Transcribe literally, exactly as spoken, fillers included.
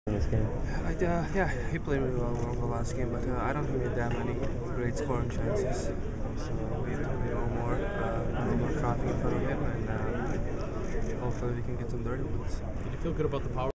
in this game? I, uh, yeah, he played really well in the last game, but uh, I don't think we had that many great scoring chances. So we have to be a little more, uh, a little more traffic in front of him, and uh, hopefully we can get some dirty ones. Did you feel good about the power?